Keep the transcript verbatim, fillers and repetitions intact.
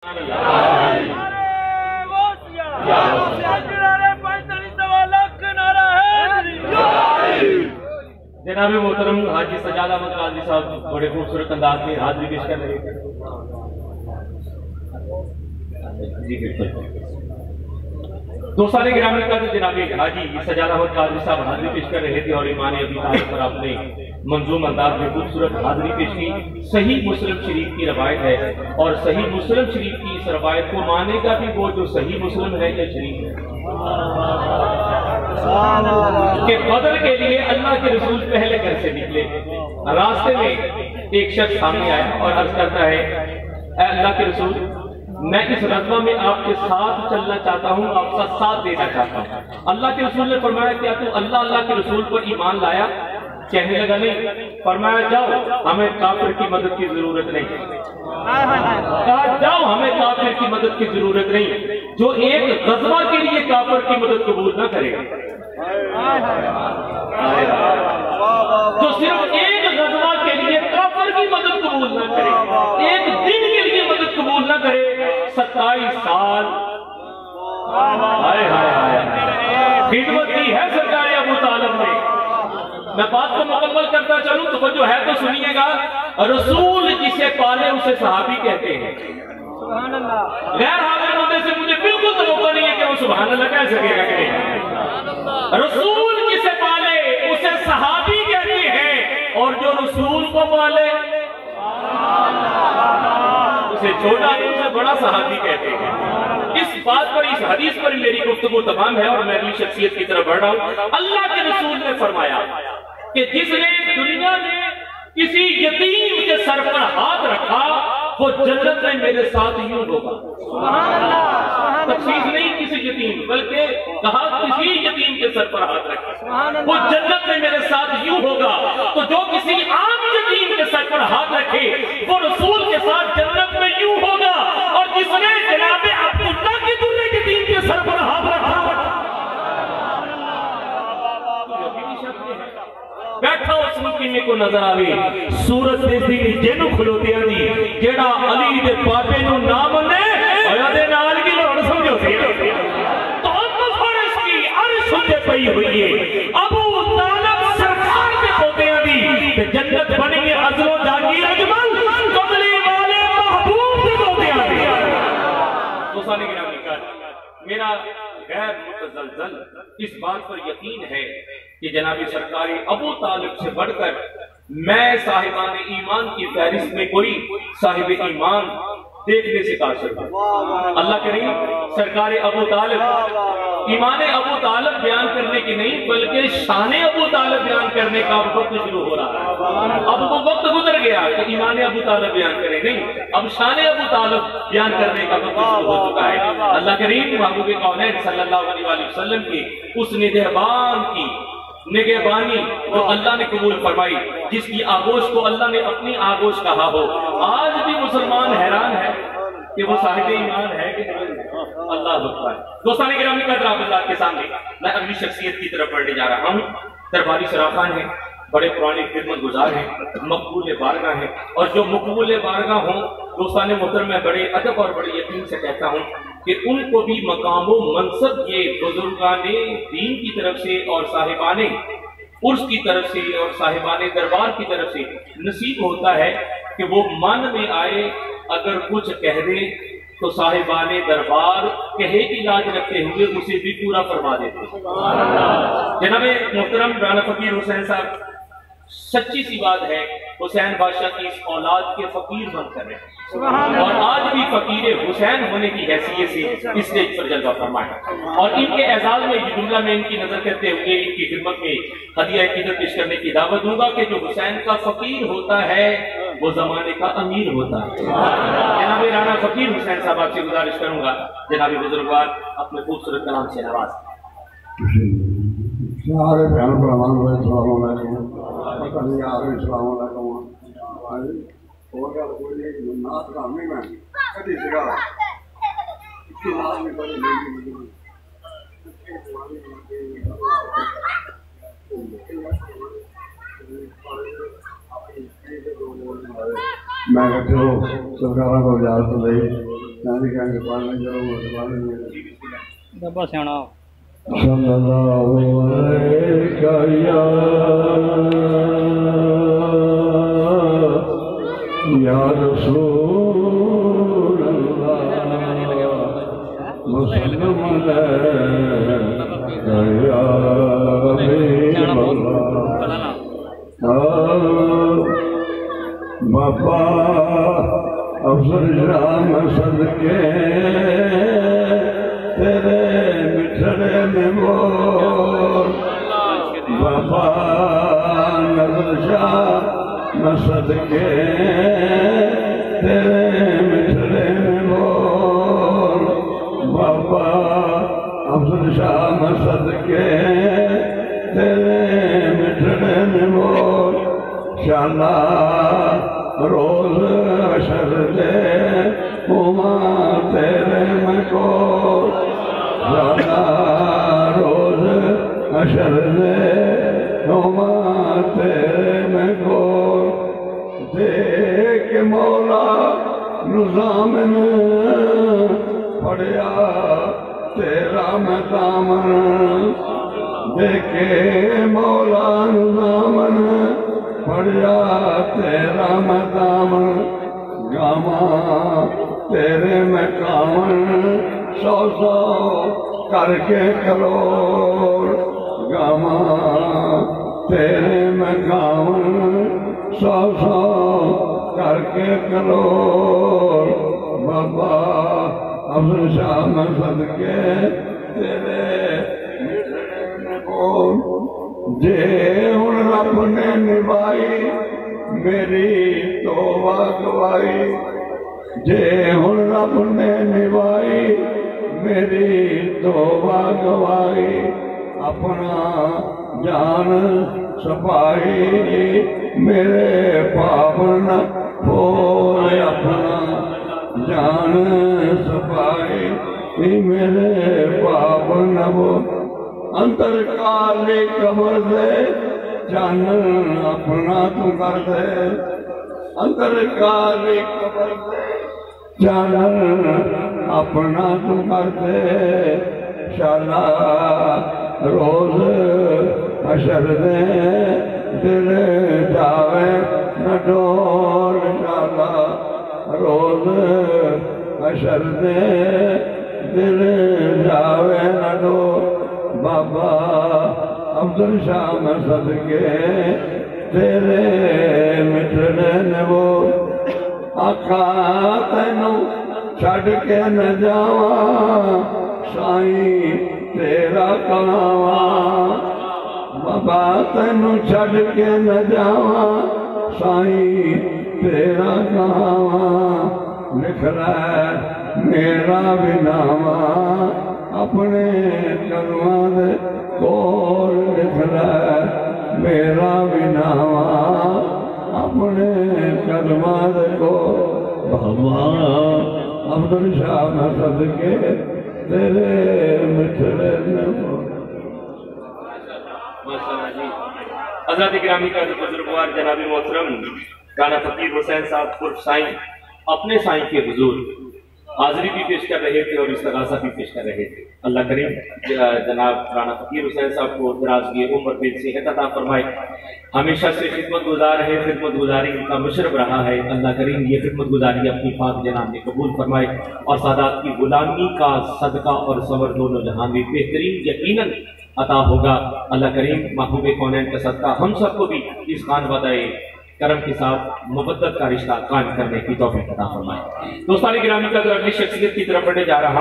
جناب محترم حاجی سجاد احمد قادری صاحب بڑے خوبصورت انداز میں حاضری پیش کر رہے ہیں. جی بالکل دوستان گرامی کا جناب حاجی سجاد احمد قادری صاحب حاضری پیش کر رہے تھے اور ایمان ابی طالب پر آپ نے منظوم انداز میں خوبصورت حاضری پیش کی. صحیح مسلم شریف کی روایت ہے اور صحیح مسلم شریف کی اس روایت کو مانے گا بھی وہ جو صحیح مسلم ہے یا شریف ہے کہ بدر کے لیے اللہ کے رسول پہلے گھر سے نکلے. راستے میں ایک شخص سامنے آیا اور عرض کرتا ہے اے اللہ کے رسول میں اس غزوہ میں آپ کے ساتھ چلنا چاہتا ہوں, آپ کا ساتھ دینا چاہتا ہوں. اللہ کے رسول نے فرمایا کیا تو اللہ اللہ کے رسول پر ایمان لایا؟ کہنے لگا نہیں. فرمایا جاؤ ہمیں کافر کی مدد کی ضرورت نہیں. کہا جاؤ ہمیں کافر کی مدد کی ضرورت نہیں. جو ایک غزوہ کے لیے کافر کی مدد قبول نہ کرے گا, جو صرف ایک غزوہ کے لیے کافر کی مدد قبول نہ کرے, ایک دن کے لیے مدد قبول نہ کرے, ستائیس سال خدمت کی ہے سرکار ابو طالب نے. میں بات کو مکمل کرتا چلوں تو وہ جو ہے تو سنیے گا. رسول جسے پالے اسے صحابی کہتے ہیں. غیر حاضر ہونے سے مجھے بالکل توقع نہیں ہے کہ وہ سبحان اللہ کہہ سکے گا کہ نہیں. رسول جسے پالے اسے صحابی کہتے ہیں اور جو رسول کو پالے اسے چھوٹا اسے بڑا صحابی کہتے ہیں. اس بات پر اس حدیث پر میری گفتگو تمام ہے اور میں اگلی شخصیت کی طرف بڑھ رہا ہوں. اللہ کے رسول نے فرمایا کہ جس نے دنیا میں کسی یتیم کے سر پر ہاتھ رکھا وہ جنت میں میرے ساتھ یوں ہوگا. تخصیص نہیں کسی یتیم بلکہ کہا کسی یتیم کے سر پر ہاتھ رکھا وہ جنت میں میرے ساتھ یوں ہوگا. تو جو کسی عام یتیم کے سر پر ہاتھ رکھے وہ رسول کے ساتھ جنت میں یوں ہوگا. اور جس نے جناب عبداللہ کے درے یتیم کے سر پر ہاتھ رکھا بیٹھا اس مکیمے کو نظر آوے سورت دے دی جنو کھلوتے آنی جیڑا علی دے پاپے نو نام نے آیا دے نال کی لوڑ سمجھو سی تو اتنا فرش کی عرش ہوتے پئی ہوئی ہے. ابو طالب سرکار کے ہوتے آنی تے جنت بنی ہے عزل و جاگی اجمل کملی والے محبوب کے ہوتے آنی. دوستانی گرامی کر میرا غیر متزلزل اس بات پر یقین ہے کہ جناب سرکار ابو طالب سے بڑھ کر میں صاحبان ایمان کی فہرست میں کوئی صاحب ایمان دیکھنے سے قاصر ہوں. اللہ کریم سرکار ابو طالب ایمان ابو طالب بیان کرنے کی نہیں بلکہ شان ابو طالب بیان کرنے کا وقت شروع ہو رہا ہے. اب وہ وقت گزر گیا کہ ایمان ابو طالب بیان کرے نہیں, اب شان ابو طالب بیان کرنے کا وقت شروع ہو چکا ہے. اللہ کریم محبوب کونین صلی اللہ علیہ وآلہ وسلم کی اس نگہبان کی نگہبانی جو اللہ نے قبول فرمائی, جس کی آغوش کو اللہ نے اپنی آغوش کہا ہو. آج بھی مسلمان حیران ہے کہ وہ صاحب ایمان ہے کہ اللہ اکبر. دوستان گرامی قدر آپ اللہ کے سامنے میں اگلی شخصیت کی طرف بڑھنے جا رہا ہوں. درباری سراخان ہیں, بڑے پرانے خدمت گزار ہیں, مقبول بارگاہ ہیں, اور جو مقبول بارگاہ ہوں دوستان محترم میں بڑے ادب اور بڑے یقین سے کہتا ہوں کہ ان کو بھی مقام و منصب یہ بزرگان دین کی طرف سے اور صاحبان عرس کی طرف سے اور صاحبان دربار کی طرف سے نصیب ہوتا ہے کہ وہ من میں آئے اگر کچھ کہہ دیں تو صاحبان دربار کہے کی لاج رکھتے ہوئے اسے بھی پورا فرما دیتے. جناب محترم رانا فقیر حسین صاحب, سچی سی بات ہے حسین بادشاہ کی اس اولاد کے فقیر بن کر رہے ہیں اور آج بھی فقیر حسین ہونے کی حیثیت سے اس اسٹیج پر جلوہ فرمائے. اور ان کے اعزاز میں یہ جملہ میں ان کی نظر کرتے ہوئے ان کی خدمت میں ہدیہ عقیدت پیش کرنے کی دعوت دوں گا کہ جو حسین کا فقیر ہوتا ہے وہ زمانے کا امیر ہوتا ہے. جناب رانا فقیر حسین صاحب آپ سے گزارش کروں گا جناب بزرگوار اپنے خوبصورت کلام سے نواز. السلام علیکم السلام علیکم. اور کیا کوئی نات کا ہمیں میں کدی سگا اس کی نات میں بڑی لیگی میں کہتے ہو سرکارہ کو اجازت لئی نبی کہیں گے پڑھنے ضرور پڑھنے میں ڈبا سیانا صلی اللہ علیہ یا یا رسول اللہ وسلم علیہ یا حبیب اللہ بابا افضل رام صدقے تیرے مٹھڑے میں مور بابا نظر شاہ صدقے تیرے مٹھڑے میں مور بابا افضل شاہ صدقے تیرے مٹھڑے میں مور شالا روز حشر دے ہما تیرے میں کو شالا روز حشر دے ہما تیرے میں کو دیکھ مولا نظام نے پڑیا تیرا میں دامن دیکھے مولا نظام نے پڑیا تیرا میں دامن گاما تیرے میں کامن سو سو کر کے کروڑ گاما تیرے میں کامن سو سو کر کے کروڑ بابا افضل شاہ میں صدقے تیرے مٹھڑے میں بول جے ہن رب نے نبھائی میری توبہ گوائی جے ہن رب نے نبھائی میری توبہ گوائی اپنا جان سپائی میرے پاون پھول اپنا جان سپائی میرے پاون پھول انتر کالی قبر دے جانن اپنا تو کر دے انتر کالی قبر دے جانن اپنا تو کر دے شالا روز حشر دے دل جاوے نہ ڈول شالا روز حشر دے دل جاوے نہ ڈول بابا افضل شاہ میں صدقے تیرے مٹھڑے نے وہ آقا تینو چھڑ کے نہ جاواں سائیں تیرا کلاواں بابا تینو چھڑ کے نہ جاواں سائیں تیرا کلاواں لکھ رہا میرا بھی ناماں اپنے کلمہ دے کول لکھ رہا میرا بھی ناماں اپنے کلمہ دے کول بابا افضل شاہ میں صدقے تیرے مٹھڑے میں حضرت گرامی کا بزرگوار جناب محترم رانا فقیر حسین صاحب قرب سائیں اپنے سائیں کے حضور حاضری بھی پیش کر رہے تھے اور استغاثہ بھی پیش کر رہے تھے اللہ کریم جناب رانا فقیر حسین صاحب کو درازگی عمر دل صحت عطا فرمائے ہمیشہ سے خدمت گزار ہے خدمت گزاری ان کا مشرف رہا ہے اللہ کریم یہ خدمت گزاری اپنی پاک جناب میں قبول فرمائے اور سادات کی غلامی کا صدقہ اور صبر دونوں جہاں میں بہترین یقیناً عطا ہوگا اللہ کریم محبوب کونین کا صدقہ ہم سب کو بھی اس خان بدائے کرم کے ساتھ محبت کا رشتہ قائم کرنے کی توفیق عطا فرمائے دوستان گرامی کا اگلی شخصیت کی طرف بڑھنے جا رہا